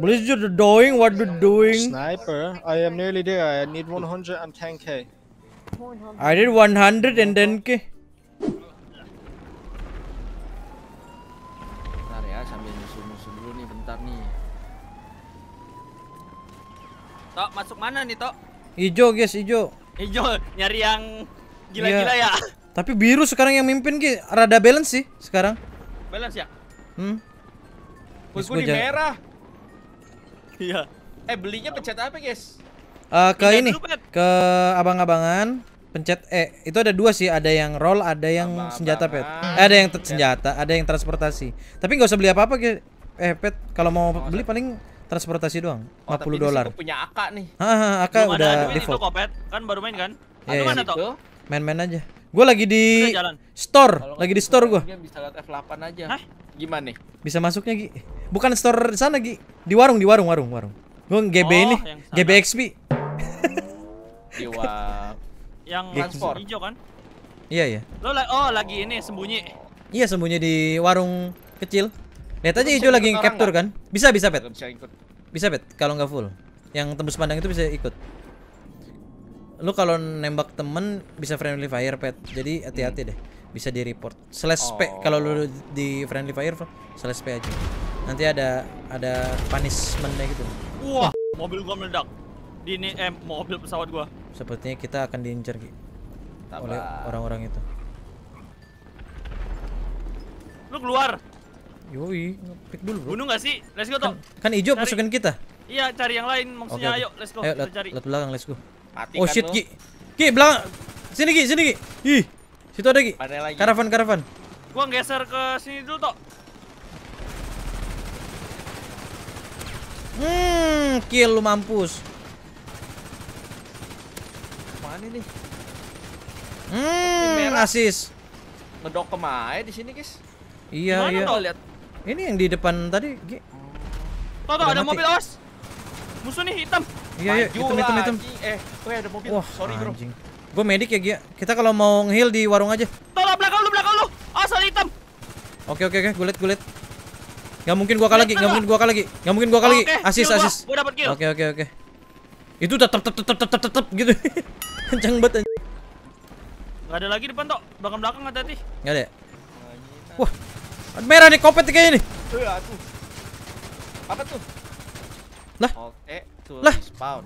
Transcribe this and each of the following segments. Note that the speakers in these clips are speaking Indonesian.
What is you doing? What you doing? Sniper. I am nearly there. I need 110k. I did 110k. Bentar ya, sambil musuh-musuh dulu nih, bentar nih. Tok, masuk mana nih, Tok? Ijo guys, ijo. Ijo, nyari yang gila-gila ya. Tapi biru sekarang yang mimpin Ki. Rada balance sih sekarang. Balance ya? Guys, Gue di merah. Iya. Belinya pencet apa, guys? Ke ini, ke abang-abangan, pencet E. Itu ada dua sih, ada yang roll, ada yang senjata pet. Ada yang senjata, ada yang transportasi. Tapi nggak usah beli apa-apa Ki. Pet, kalau mau beli paling transportasi doang, $50. Punya AK nih. AK udah default. Itu Pet, kan baru main kan? Iya, Mana Tok? Main-main aja. Gue lagi di store, lagi di store gue. Dia bisa lihat F8 aja. Hah? Gimana nih? Bisa masuknya Gi. Bukan store di sana Gi. Di warung. Gue GB ini, GB XP. Di warung. Yang transport hijau kan? Iya. Lo lagi ini sembunyi. Iya, sembunyi di warung kecil. Lihat aja hijau lagi capture kan? Bisa Pet. Bisa Pet kalau nggak full. Yang tembus pandang itu bisa ikut. Lu kalau nembak temen bisa friendly fire Pet. Jadi hati-hati deh. Bisa di report. /p kalau lu di friendly fire /p aja. Nanti ada punishment-nya gitu. Wah, mobil gua meledak. Di ini mobil pesawat gua. Sepertinya kita akan diincar Ki. Oleh orang-orang itu. Lu keluar. Yoi, pick dulu bro. Bunuh nggak sih? Let's go Tok. Kan hijau pasukan kita. Iya, cari yang lain maksudnya. Oke. Ayo, let's go. Ayo, Kita cari. lihat belakang, let's go. Mati Oh kan shit, lu? Ki, belakang. Sini Ki. Ih, situ ada Ki. Mana lagi? Karavan. Gua geser ke sini dulu Tok. Kill lu mampus. Mana nih? Asis. Ngedok kemana di sini, guys? Iya. Tok? Lihat. Ini yang di depan tadi, Ki. Tok, ada mobil awas. Musuh nih hitam. Iya, hitam. Tuh ada mobil. Wah, Sorry, bro. anjing. Gue medik ya, Gi. Kita kalau mau nge-heal di warung aja. Tolong belakang lu. Awas ada hitam. Oke, gue liat. Gak mungkin gua kalah lagi. Asis. Gua dapat kill. Oke. Itu tetep gitu. Kencang banget anjing. Gak ada lagi depan Tok. Belakang hati-hati. Gak ada ya? Wah, merah nih kopet kayaknya nih. Aduh. Apa tuh? Lah. Oke, tuh Lah. spawn.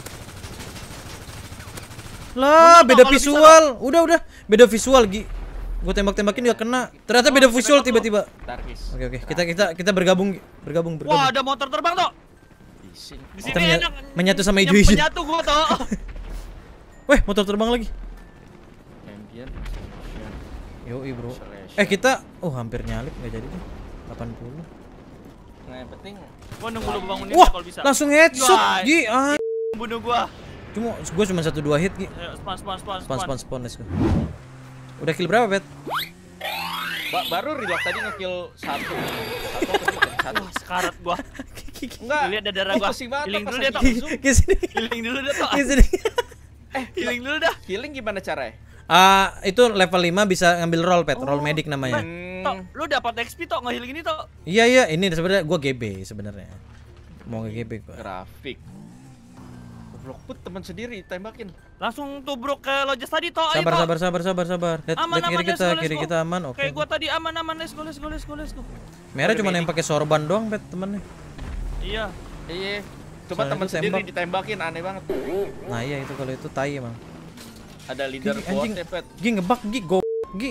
Lah, Bunuh, beda Tok, kalau visual. Udah. Beda visual, Gi. Gue tembak-tembakin gak kena. Ternyata beda visual tiba-tiba. Darkis. Oke. Kita bergabung. Wah, ada motor terbang Tok. Di Kita sini enak. menyatu sama hijau-hijau. Menyatu gua Tok. Weh, motor terbang lagi. Champion. Yoi, bro. Kita hampir nyalip nggak jadi deh. 80. Nah, yang penting Gua nunggu lu bangunin Wah, kalau bisa. langsung headshot, Wah, Gi. bunuh gua. Gua cuma 1-2 hit, Gi. Ayo, spawn. Let's go. Udah kill berapa, Pet? baru reload tadi ngekill satu. Wah, sekarat gua. Enggak. Lihat ada darah gua. Healing dulu deh Tok. Ki sini. Healing dulu deh Tok. Ki sini. Healing dulu dah. Healing gimana caranya? Itu level 5 bisa ngambil roll, Pet. Roll medic namanya. Tok, lu dapat XP Tok nge-healing ini Tok. Iya, ini sebenarnya gua GB sebenarnya. Mau nge-GB gua. Grafik. Goblok put teman sendiri tembakin. Langsung tubruk ke Lojas tadi Tok. Ayo, Sabar. Lihat kiri kita aman. Oke. Kayak gua tadi aman. Let's go. Merah cuma yang pakai sorban doang, Pet, temennya. Iya. Coba Soalnya teman itu sendiri tembak. ditembakin aneh banget. Nah, iya itu kalau itu tai emang. Ada leader Anjing. bot Pet. Gi ngebug, Gi.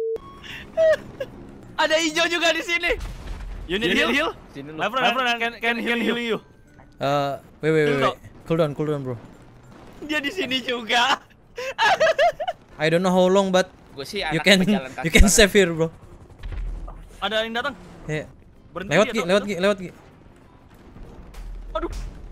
Ada hijau juga di sini. You need heal? Sini lu. My friend can healing you. Wait. Cool down, bro. Dia di sini juga. I don't know how long but Gue sih you anak can pejalan kaki you can banget. save here, bro. Ada yang datang. Ya. Berhenti Lewat, dia, Gi, Tok. lewat, Gi. Aduh.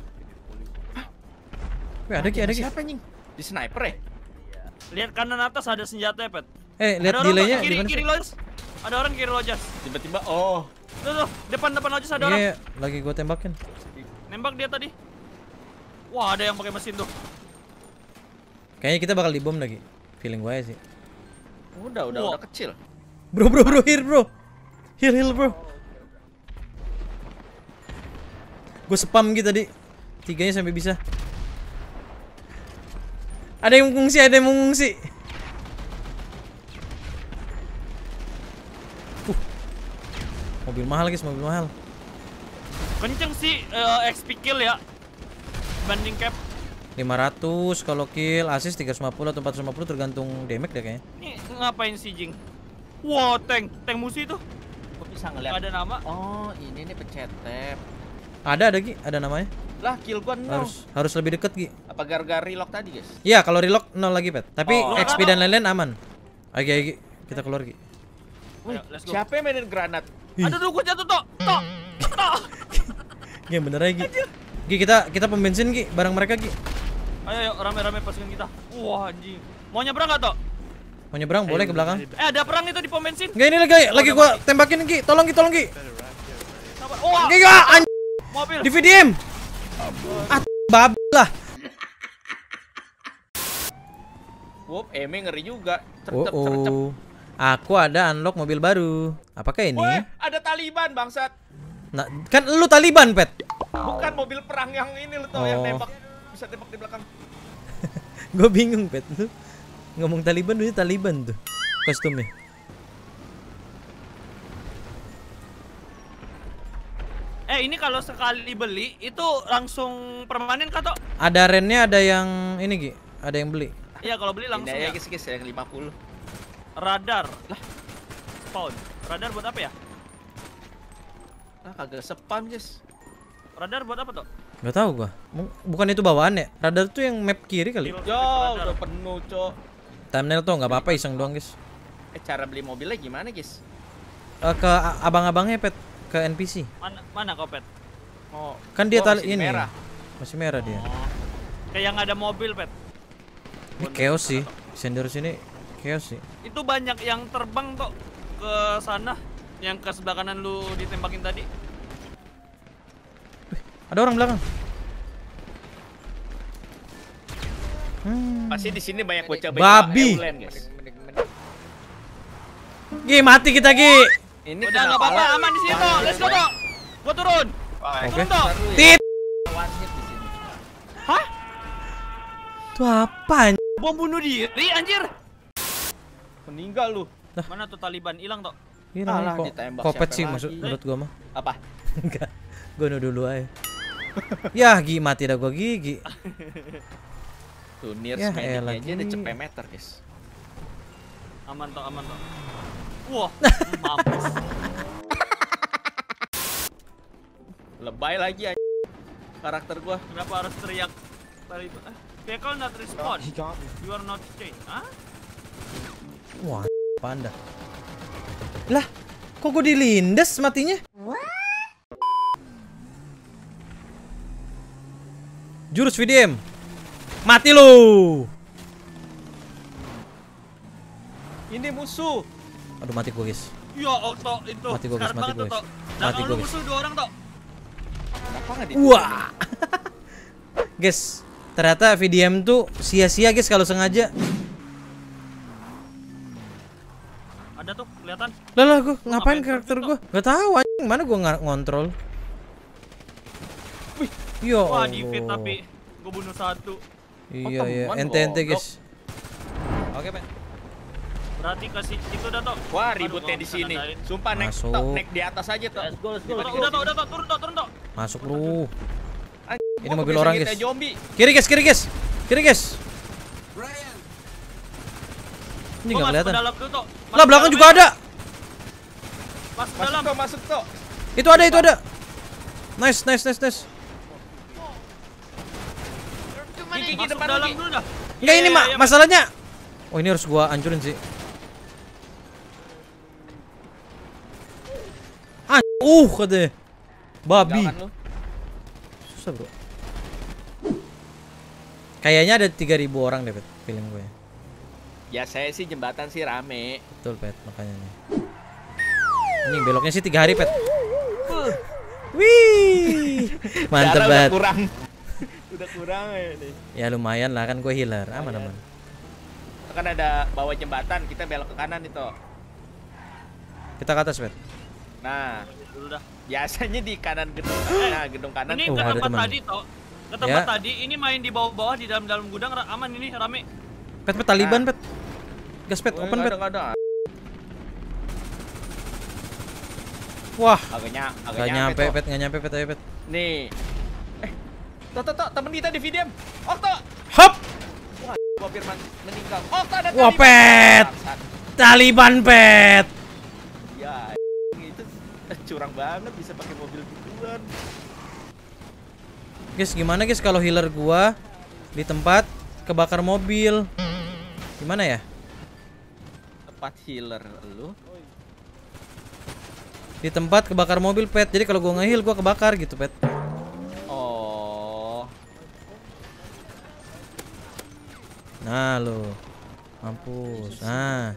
Wih, ada Gi. Siapa anjing? Di sniper ya? Lihat kanan atas ada senjata Pet. Lihat Ada orang, delaynya Tok, di mana sih? kiri Lojas. Ada orang kiri Lojas. Tiba-tiba Tuh, depan Lojas ada orang. Iya, lagi gua tembakin. Nembak dia tadi. Wah, ada yang pakai mesin tuh. Kayaknya kita bakal dibom lagi. Feeling gue sih. udah kecil. Bro, heal bro. Heal bro. Gue spam gitu tadi. 3-nya sampai bisa. Ada yang mengungsi. Mobil mahal guys, mobil mahal. Kenceng sih XP kill ya. Banding cap. 500 kalau kill, assist 350 atau 450 tergantung damage deh kayaknya. Ini ngapain sih Jing? Wow, tank musuh itu. Kok bisa ngeliat? Ada nama. Oh, ini nih pencet tab. Ada Gi, ada namanya. Lah, kill gua 0. Harus lebih deket Gi. Apa gara-gara relock tadi, guys? Iya, kalau relock 0 lagi, Pet. Tapi Oh. XP dan lain-lain aman. Oke, Gi, kita keluar Gi. Wih, Ayo, let's go. siapa yang mainin granat? Aduh, gua jatuh tok. Gi, bener aja Gi. Gi, kita pom bensin Gi, bareng mereka Gi. Ayo, rame-rame pasukan kita. Wah, anjing. Mau nyebrang gak tok? Mau nyebrang boleh ke belakang. Ada perang itu di pom bensin. Enggak ini lagi gua tembakin Gi. Tolong Gi. Sabar. Wah, Gi, anjing. mobil. Di VDM. Bab lah. Wop, ngeri juga. Oh, Cercep. aku ada unlock mobil baru. Apakah ini? Woi, ada Taliban, bangsat. Nah, kan lu Taliban, Pet. Bukan mobil perang yang ini lu tau yang Oh. nembak. Bisa tembak di belakang. Gue bingung, Pet. Lu ngomong Taliban, lu Taliban tuh kostumnya. Ini kalau sekali beli itu langsung permanen kah tok? Ada rennya, ada yang ini Gi. Ada yang beli. Iya, kalau beli langsung Ini ya. aja guys, yang 50. Radar. Lah. Spawn. Radar buat apa ya? Ah, kagak spam, guys. Radar buat apa tok? Gak tahu gua. Bukan itu bawaan ya? Radar tuh yang map kiri kali. Yo, udah penuh, Cok. Thumbnail tuh nggak apa-apa, iseng doang guys. Cara beli mobilnya gimana, guys? Ke abang-abangnya, Pet. Ke NPC. Mana kau pet? Oh, Kan dia masih ini merah. masih merah dia. Kayak yang ada mobil pet. Ini chaos sih. Sender sini chaos sih. Itu banyak yang terbang tok ke sana. Yang ke sebelah kanan lu ditembakin tadi. Ada orang belakang. Pasti di sini banyak bocah Babi. guys. Gi, mati kita Gi. Ini Udah nggak apa-apa, aman di sini tok. Let's go tok. Gua turun. Oke. Turun tok. Tit. One hit di sini. Hah? Itu apa? Bom bunuh diri anjir. Meninggal lu. Mana tuh Taliban hilang tok? Alah, Kok ditembak kopet siapa sih lagi? maksud menurut gua mah. Apa? Enggak. Gua nuduh dulu aja. Ya, Gi mati dah gua Gi. Tuh, near Ya, mediknya elah, aja ada Gi. cepet meter, guys. Aman tok. Wah, mampus. Lebay lagi aja karakter gua. Kenapa harus teriak Taliban? Vehicle not respond. You are not change. Hah? Wah, panda. Lah, kok gua dilindas matinya? Jurus VDM. Mati lu. Ini musuh. Aduh, mati gua, guys. Ya, tok itu. Mati gua, guys, Sekarat mati banget gua, tuh, guys. Tok. Mati Belakang gua, lu guys. musuh 2 orang tok. Kenapa enggak di? Wah. Guys, ternyata VDM tuh sia-sia guys kalau sengaja. Ada tuh, kelihatan. Lah gua ngapain ngapain karakter terus, gua? Gak tahu anjing, mana gua ngontrol. Wih. Yo. Wah, di fit tapi gua bunuh 1. Iya, iya, teman ente goblok. guys. Oke, Pak. Berarti kasih itu dah tok. Wah, Aduh, ributnya nggak di bisa sini. nandain. Sumpah naik Masuk. tok, naik di atas aja tuh. Udah tok, turun tok. Masuk lu. Anjing, Ini gua mobil kebiasaan orang, kita guys. zombie. Kiri guys. Kiri guys. Ini Gua enggak masuk ke kelihatan. dalam dulu tok. Lah belakang juga ada. Masuk ke Masuk dalam. tok, masuk tok. Itu ada. Nice. Gigi Masuk depan dalam lagi. dulu dah. Enggak ini Iya, iya, masalahnya. Oh, ini harus gua hancurin sih. Katanya. Babi. Jangan lu. Susah, Bro. Kayaknya ada 3.000 orang deh, Pet. Feeling gue. Ya saya sih jembatan sih rame. Betul, Pet, makanya nih. Ini beloknya sih 3 hari, Pet. Wih. Mantep Darah banget. Udah kurang. Udah kurang ya nih. Ya lumayan lah, kan gue healer. Aman. Kan ada bawah jembatan, kita belok ke kanan itu. Kita ke atas, Pet. Nah, Dulu dah. biasanya di kanan gedung. Nah, gedung kanan. Ini Oh, ke ada tempat teman. tadi toh. Ke tempat Ya. tadi ini main di bawah-bawah di dalam gudang aman ini rame. Pet Taliban pet. Gas pet, Oh, open nggak pet. ada, nggak ada. Wah, Agak nggak nyampe Toh. pet, nggak nyampe pet, ayo pet. Nih. Toh, temen kita di Videm. Okto. Hop, Wah, gua Firman meninggal. Okto ada Wah, Taliban. Pet. Bangsat. Taliban pet. Ya, itu curang banget bisa pakai mobil gituan. Guys, gimana guys kalau healer gua di tempat kebakar mobil? Gimana ya? Tempat healer lu. Di tempat kebakar mobil pet. Jadi kalau gua nge-heal gua kebakar gitu pet. Oh. Nah lo, mampus. Nah,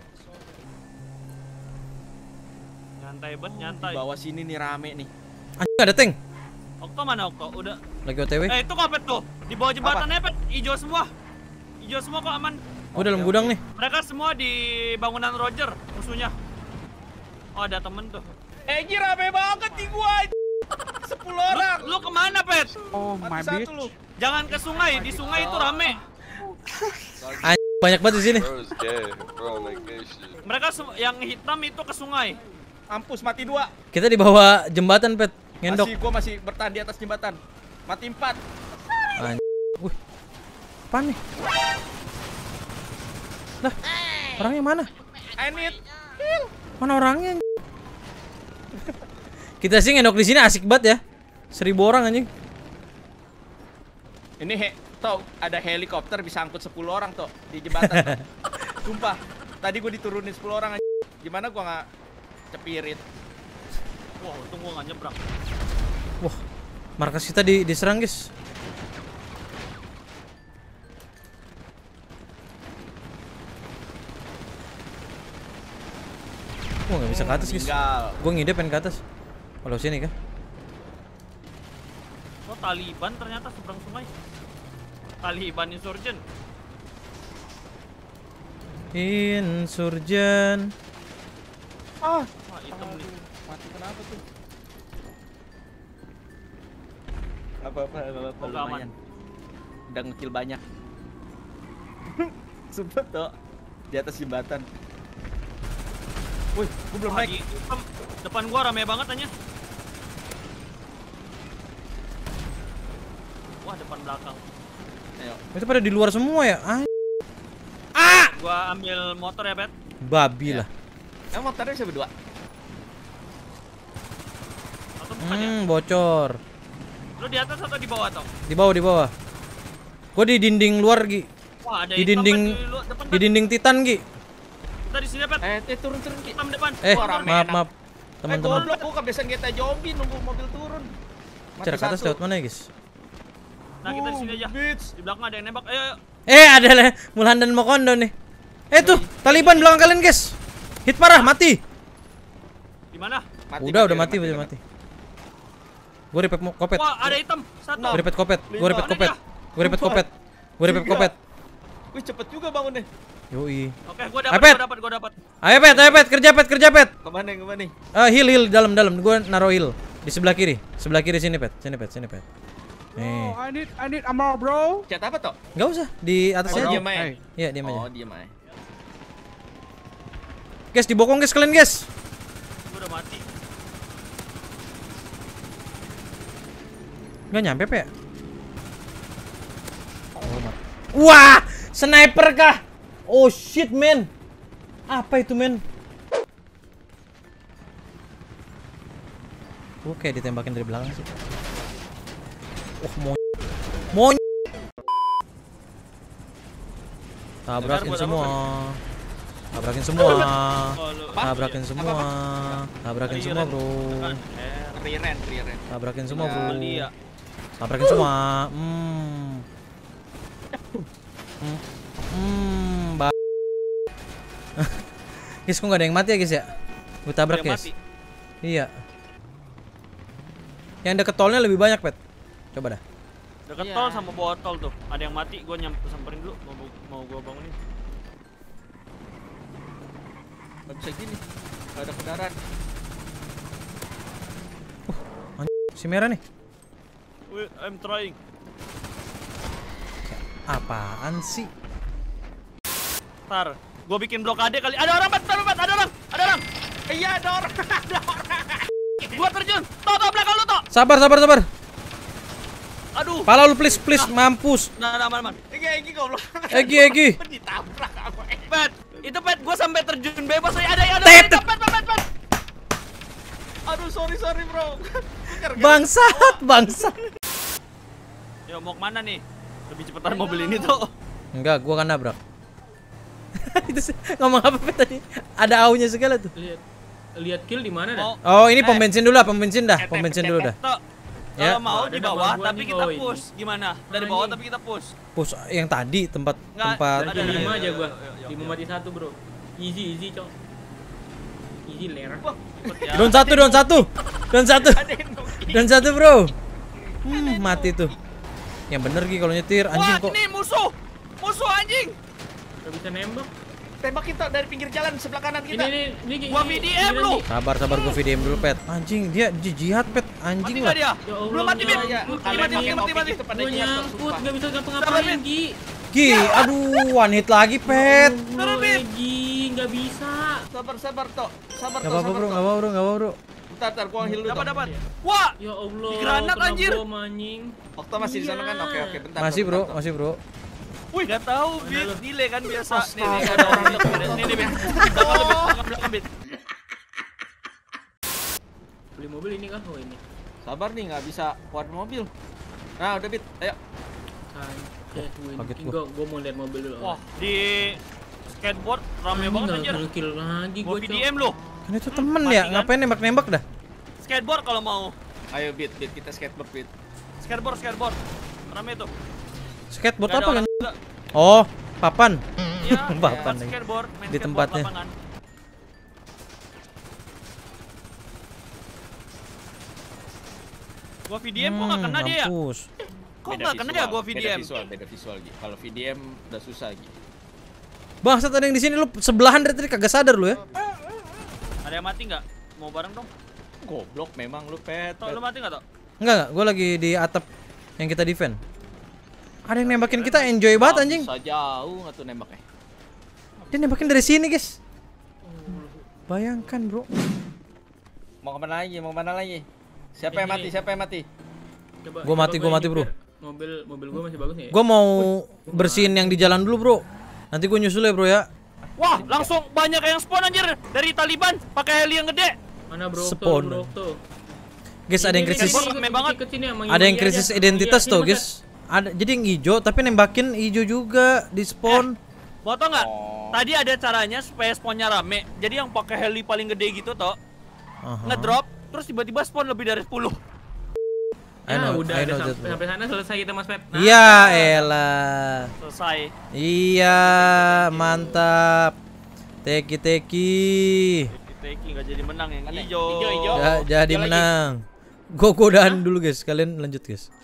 Nyantai bet, Di nyantai. bawah sini nih rame nih. anjing ada tank. Okto mana Okto? Udah. Lagi OTW. Itu kok pet tuh? Di bawah jembatannya pet, hijau semua. Hijau semua kok aman. Gua dalam gudang nih. Mereka semua di bangunan Roger musuhnya. Oh, ada temen tuh. Egi rame banget di gua. 10 orang. Lu kemana pet? Oh Mati my satu bitch. lu. Jangan ke sungai, di sungai itu rame. Anjing banyak banget di sini. Bro is gay. Bro like gay shit. Mereka yang hitam itu ke sungai. Mampus mati 2. Kita di bawah jembatan pet. Ngendok. Gua masih bertahan di atas jembatan. Mati 4. Anjing. Wih. Apaan nih? Lah, orangnya mana? I need. Mana orangnya? Kita sih ngendok di sini asik banget ya. 1000 orang anjing. Ini tau ada helikopter bisa angkut 10 orang tuh di jembatan. Sumpah. Tadi gua diturunin 10 orang aja. Gimana gua nggak cepirit? Wah, untung gua nggak nyebrang. Wah, markas kita diserang guys. Wah, nggak bisa ke atas guys. Tinggal. Gue ngide pengen ke atas. Kalau sini kah? Oh, Taliban ternyata seberang sungai. Taliban insurgent. Insurgent. Ah, Wah, hitam nih. mati kenapa tuh? Apa-apa, Oh, nggak aman. lumayan. Udah ngekill banyak. Sumpah tuh di atas jembatan. Wih, gua belum Wah, naik. di hitam. Depan gua rame banget aja. Wah, depan belakang. Ayo. Itu pada di luar semua ya? Gua ambil motor ya, Bet. Babi Ya. lah. Emang motornya bisa berdua? Atau bukan ya? Bocor. Lu di atas atau di bawah toh? Di bawah, di bawah. Gue di dinding luar, Gi. Wah, ada Di hitam, dinding- Bet, depan. Di Bet. dinding Titan, Gi. Kita di sini, Bet. Turun Ki. Hitam depan. Wah, rame Maaf, enak. maaf. Teman-teman. Goblok, gua kebiasaan kita zombie nunggu mobil turun. Mati Cara ke atas satu. lewat mana ya, guys? Nah, kita di sini aja. Bitch. Di belakang ada yang nembak. Ayo, ayo. Ada lah Mulhan dan Mokondo nih. Tuh, Taliban belakang kalian, guys. Hit parah, mati. Di mana? Udah mati, udah mati. Gue repet kopet. Wah, ada hitam. Satu. Gue repet kopet. Gue repet kopet. Gue repet Sumpah. kopet. Gue repet kopet. Wih, cepet juga bangunnya. Yoi. Oke, gua Pet. dapat. Ayo pet, kerja pet. Kemana? Heal dalam. Gue naruh heal di sebelah kiri. Sebelah kiri sini pet. Sini pet. Nih. Oh, I need ammo, bro. Chat apa toh? Nggak usah di atasnya Oh, aja. diam aja. Hey. Iya, diam aja. Oh, diam aja. Guys, dibokong guys kalian, guys. Gua udah mati. Nggak nyampe, Pe. Oh, mati. Wah, sniper kah? Oh shit, man. Apa itu, men? Gue kayak ditembakin dari belakang sih. Mau tabrakin Bentar, semua. Tabrakin semua. Oh, lu. Tabrakin semua. Tabrakin semua, bro. Riren. Tabrakin semua, bro. Iya. Tabrakin semua. Guys, kok nggak ada yang mati ya, guys ya? Gue tabrak, Dia guys. mati. Iya. Yang deket tolnya lebih banyak, Pet. Coba dah. Deket Iya. tol sama botol tuh. Ada yang mati, gua samperin dulu. Mau gua bangunin. Gak bisa gini. Gak ada kendaraan. Si merah nih. Wait, I'm trying. Apaan sih? Ntar, gua bikin blokade kali. Ada orang, Pat, ada orang. Iya, ada orang. Ada orang. Gua terjun. Toh, belakang lu, Toh. Sabar. Aduh. Pala lu please, mampus. Nah, aman. Egi goblok. Egi. Ditabrak sama Egi. Pet, itu Pet, gua sampai terjun bebas. Ada. Tet. Pet. Aduh, sorry bro. Bangsat. Yo, mau kemana nih? Lebih cepetan mobil ini tuh. Enggak, gua kan nabrak. Itu sih, ngomong apa Pet tadi? Ada aunya segala tuh. Lihat kill di mana dah? Oh, ini pom bensin dulu dah. Pom bensin dulu dah. Toh, Ya. kalau mau di bawah Ada nama tapi gua kita nih. push. Gimana? Dari bawah tapi kita push. Push yang tadi tempat Nggak, Dari ada, kill 5 aja gua. Yo. 5 mati 1, Bro. Easy, Cok. Easy ler. Cepet ya. Down satu. Dan satu, Bro. Mati tuh. Yang bener Gi kalau nyetir anjing Wah, kok. ini musuh anjing. Gak bisa nembak. Tembak kita dari pinggir jalan sebelah kanan kita. Ini Gua VDM lu. Sabar gua VDM dulu, Pet. Anjing dia jihad, Pet. Mati Anjing nggak lah. dia? Ya Allah, Belum mati, Bin. ya ampun. Mati. Itu pada Gua jihad, nyangkut, sumpah. gak bisa Sabar, ngapa-ngapain, Bin. Gi. Gi, aduh, one hit lagi, Pet. Allah, Gi, gak bisa. Sabar Tok. Sabar Gak Tok. apa-apa, Bro. Bentar, gua heal dulu. Dapat. Wah, Ya Allah, Di granat, kena anjir. bom, anjing. Okta masih di sana kan? Oke, bentar. Masih, Tok, Bro. bentar, Tok. Masih, Bro. wih, nggak tahu, Bin. lu? Delay kan biasa. Nih, ada orang di depan. Nih, Bin. Belakang, Bin. Beli mobil ini kah? Oh, ini. Sabar nih, nggak bisa keluar mobil. Nah, udah Bit. Ayo. Kaget Gua mau lihat mobil dulu. Wah, di skateboard rame banget anjir. Kill lagi Gua gua, Cok. VDM lu. Kan itu temen Mati ya, kan? ngapain nembak-nembak dah? Skateboard kalau mau. Ayo Bit, kita skateboard Bit. Skateboard. Rame tuh. Skateboard Nggak ada apa orang kan? juga. Oh, papan. Iya, Papan tempat lagi. skateboard, main Di skateboard tempatnya. lapangan. Gua VDM kok nggak kena dia ya? Mampus. Kok nggak kena ya gua VDM? Beda visual Gi. Kalau VDM udah susah Gi. Bangsat ada yang di sini lu sebelahan dari tadi kagak sadar lu ya. Ada yang mati nggak? Mau bareng dong? Goblok memang lu Pet. Tok, lu mati nggak, Tok? Enggak, gua lagi di atap yang kita defend. Ada yang nembakin kita enjoy banget anjing. Bisa jauh nggak tuh nembaknya? Dia nembakin dari sini, guys. Bayangkan, Bro. Mau kemana lagi? Siapa yang mati? Coba, Gua mati, Bro. Mobil gua masih bagus nih. Gua mau bersihin yang di jalan dulu, Bro. Nanti gua nyusul ya, Bro ya. Wah, langsung banyak yang spawn anjir dari Taliban pakai heli yang gede. Mana Bro? Spawn. Guys, ada yang krisis. Ada yang krisis identitas tuh, guys. Ada jadi yang hijau tapi nembakin hijau juga di spawn. Mau tau nggak? Oh. Tadi ada caranya supaya spawnnya rame. Jadi yang pakai heli paling gede gitu toh, Aha. ngedrop, terus tiba-tiba spawn lebih dari 10. I know, udah I know ada that, bro. sampai sana selesai kita Mas Pep. Nah, Iya, elah. Selesai. Iya, mantap. Teki. Teki nggak jadi menang yang Mana? hijau. Hijau. Jadi Hijau lagi. menang. Gua udahan dulu, guys. Kalian lanjut, guys.